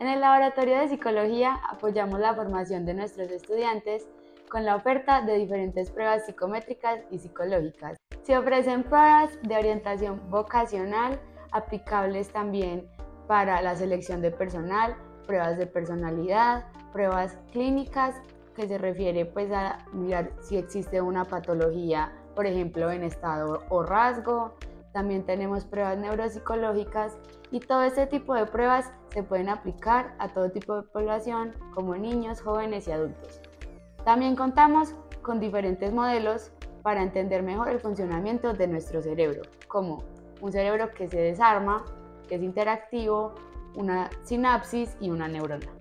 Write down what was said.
En el Laboratorio de Psicología apoyamos la formación de nuestros estudiantes con la oferta de diferentes pruebas psicométricas y psicológicas. Se ofrecen pruebas de orientación vocacional aplicables también para la selección de personal, pruebas de personalidad, pruebas clínicas que se refiere pues a mirar si existe una patología, por ejemplo en estado o rasgo. También tenemos pruebas neuropsicológicas y todo este tipo de pruebas se pueden aplicar a todo tipo de población como niños, jóvenes y adultos. También contamos con diferentes modelos para entender mejor el funcionamiento de nuestro cerebro, como un cerebro que se desarma, que es interactivo, una sinapsis y una neurona.